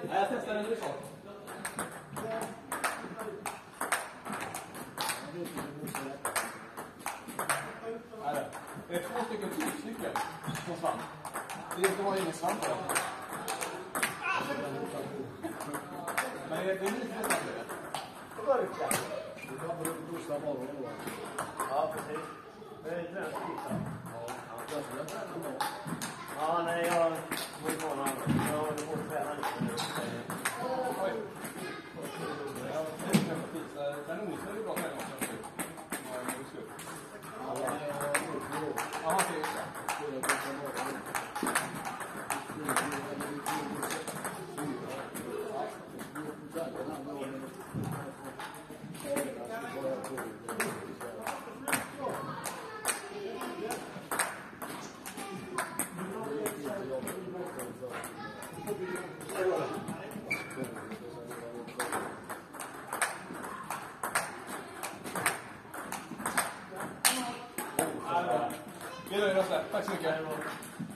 Nej, jag testar en ny sak. Det är 2 stycken tygstycken som svamp. Det var ingen svamp på det. Men det är lite svamp i det. Du kan både bussa morgon då. Ja, precis. Det är inte den skiten. Ja, nej, jag går ifrån honom. Jag håller på att träna lite. Oj. Den osar är bra träning också. Ja, okej, just det. Det är nöjda. Tack så mycket.